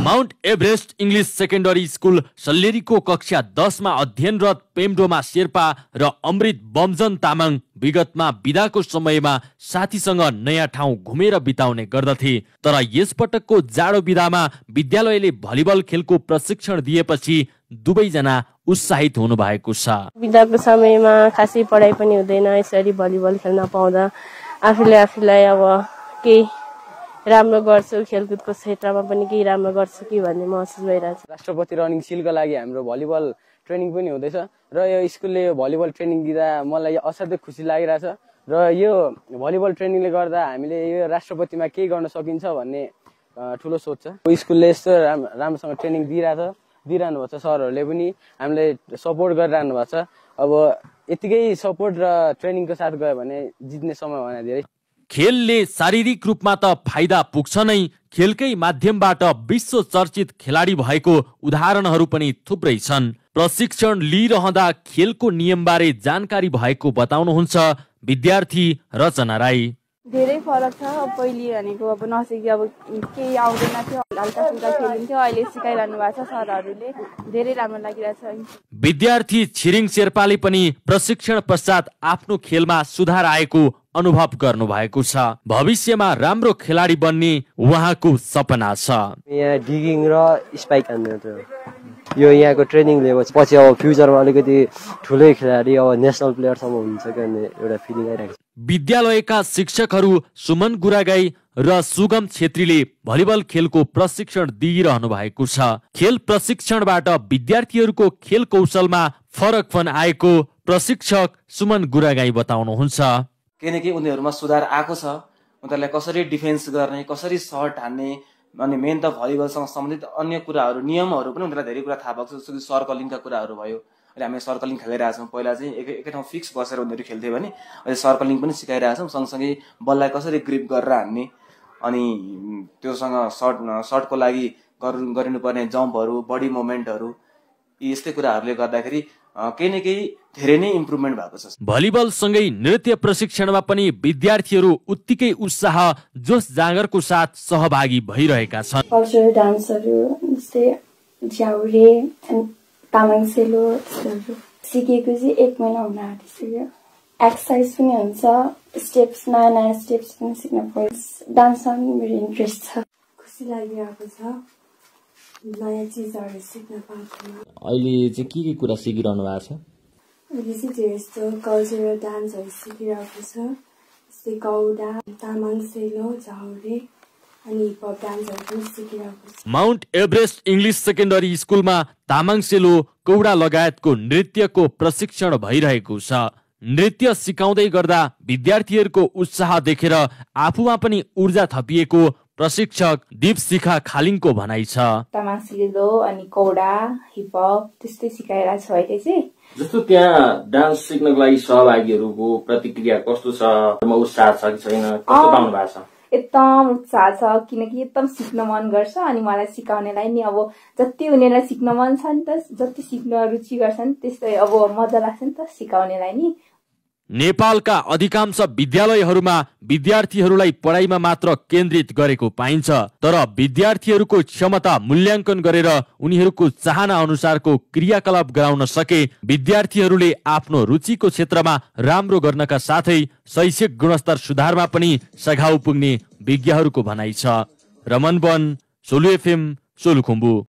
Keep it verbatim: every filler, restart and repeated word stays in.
Mount Everest English secondary school सल्लेरीको कक्षा दसमा अध्ययनरत पेम्डोमा शेर्पा र अमृत बमजन तामाङ विगतमा बिदाको समयमा साथीसँग नयाँ ठाउँ घुमेर बिताउने गर्दथे। तर यसपटकको जाडो बिदामा विद्यालयले भलिबल खेलको प्रशिक्षण दिएपछि दुवैजना उत्साहित हुनु भएको छ। बिदाको समयमा खासै पढाइ पनि हुँदैन, यसरी भलिबल खेल्न पाउँदा आफूले आफूलाई अब केही राम्रो गर्छु, खेलकुदको क्षेत्रमा पनि केही राम्रो गर्छु कि भन्ने महसुस भइरहेछ। राष्ट्रपति रनिङ सिलको लागि हाम्रो भलिबल ट्रेनिङ पनि हुँदैछ र यो स्कुलले यो भलिबल ट्रेनिङ दिँदा मलाई असाध्यै खुसी लागिरहेछ र यो भलिबल ट्रेनिङले गर्दा हामीले यो राष्ट्रपतिमा केही गर्न सकिन्छ भन्ने ठुलो सोच छ। स्कुलले यस्तो राम्रोसँग ट्रेनिङ दिइरहेछ, दिइरहनु भएको छ, सरहरूले पनि हामीलाई सपोर्ट गरिरहनु भएको छ। अब यतिकै सपोर्ट र ट्रेनिङको साथ गयो भने जित्ने सम्भावना धेरै। खेलले शारीरिक रूपमा त फाइदा पुग्छ नै, खेलकै माध्यमबाट विश्व चर्चित खेलाडी भएको उदाहरणहरू पनि थुप्रै छन्। प्रशिक्षण लिइरहँदा खेलको नियमबारे जानकारी भएको बताउनुहुन्छ विद्यार्थी रचना राई। धेरै फरक छ। पहिले भनेको अब नसिकी अब केही आउँदैन थियो, हल्का फुल्का खेलिन्थ्यो, अहिले सिकाइरहनु भएको छ सरहरूले, धेरै राम्रो लागिरहेछ। विद्यार्थी छिरिङ शेर्पाले पनि प्रशिक्षण पश्चात आफ्नो खेलमा सुधार आएको अनुभव गर्नु भएको छ। भविष्यमा राम्रो खेलाडी बन्ने उहाँको सपना छ। यहाँ डिगिङ र स्पाइक हान्ने थियो, यो यहाँको ट्रेनिङ लिएपछि पछि अब फ्युचरमा अलिकति ठुलै खेलाडी अब नेसनल प्लेयरसम्म हुन्छ भन्ने एउटा फिलिङ आइरहेको छ। विद्यालयका शिक्षकहरू सुमन गुरागाई र सुगम छेत्रीले भलिबल खेलको प्रशिक्षण दिइरहनु भएको छ। खेल प्रशिक्षणबाट विद्यार्थीहरूको खेल कौशलमा फरक पनि आएको प्रशिक्षक सुमन गुरागाई बताउनुहुन्छ। केही न केही उनीहरूमा सुधार आएको छ। उनीहरूलाई कसरी डिफेन्स गर्ने, कसरी सर्ट हान्ने, अनि मेन त भलिबलसँग सम्बन्धित अन्य कुराहरू, नियमहरू पनि उनीहरूलाई धेरै कुरा थाहा भएको छ। जस्तो कि सर्कलिङका कुराहरू भयो, अहिले हामी सर्कलिङ खेलिरहेछौँ। पहिला चाहिँ एक एकै ठाउँ फिक्स बसेर उनीहरू खेल्थ्यो भने अहिले सर्कलिङ पनि सिकाइरहेछौँ। सँगसँगै बललाई कसरी ग्रिप गरेर हान्ने, अनि त्योसँग सर्ट सर्टको लागि गरिनुपर्ने जम्पहरू, बडी मुभमेन्टहरू, यी यस्तै कुराहरूले गर्दाखेरि केही न केही धेरै नै इम्प्रुभमेन्ट भएको छ। भलिबल सँगै नृत्य प्रशिक्षणमा पनि विद्यार्थीहरू उत्तिकै उत्साह जोस जाँगरको साथ सहभागी भइरहेका छन्। कल्चरल डान्सहरू जस्तै झ्याउरे, तामाङ सेलो सिकेको चाहिँ एक महिना हुन आँटिसक्यो। एक्सर्साइज पनि हुन्छ, स्टेप्स, नयाँ नयाँ स्टेप्स पनि सिक्न पाउँछ। डान्समा पनि मेरो इन्ट्रेस्ट छ। खुसी लागिरहेको छ, नयाँ चिजहरू सिक्न पाउँछु। अहिले चाहिँ के के कुरा सिकिरहनु भएको छ? अहिले चाहिँ धेरै जस्तो कल्चरल डान्सहरू सिकिरहेको छ, जस्तै कौडा, तामाङ सेलो, झाउरे अनि हिपहप डान्सहरू पनि सिकिरहेको छ। माउन्ट एभरेस्ट इङ्ग्लिस सेकेन्डरी स्कुलमा तामाङ सेलो, कौडा लगायतको नृत्यको प्रशिक्षण भइरहेको छ। नृत्य सिकाउँदै गर्दा विद्यार्थीहरूको उत्साह देखेर आफूमा पनि ऊर्जा थपिएको प्रशिक्षक दीपशिखा खालिङको भनाइ छ। तामाङ सेलो अनि कौडा, हिपहप त्यस्तै सिकाइरहेको छ अहिले चाहिँ। जस्तो त्यहाँ डान्स सिक्नको लागि सहभागीहरूको प्रतिक्रिया कस्तो छ? उत्साह छ कि छैन? कस्तो पाउनु भएको छ? एकदम उत्साह छ, किनकि एकदम सिक्न मन गर्छ। अनि मलाई सिकाउनेलाई नि अब जति उनीहरूलाई सिक्न मन छ नि त, जति सिक्न रुचि गर्छन् त्यस्तै अब मजा लाग्छ नि त सिकाउनेलाई नि। नेपालका अधिकांश विद्यालयहरूमा विद्यार्थीहरूलाई पढाइमा मात्र केन्द्रित गरेको पाइन्छ, तर विद्यार्थीहरूको क्षमता मूल्याङ्कन गरेर उनीहरूको चाहना अनुसारको क्रियाकलाप गराउन सके विद्यार्थीहरूले आफ्नो रुचिको क्षेत्रमा राम्रो गर्नका साथै शैक्षिक गुणस्तर सुधारमा पनि सघाउ पुग्ने विज्ञहरूको भनाइ छ। रमन वन, सोलु एफएम, सोलुखुम्बु।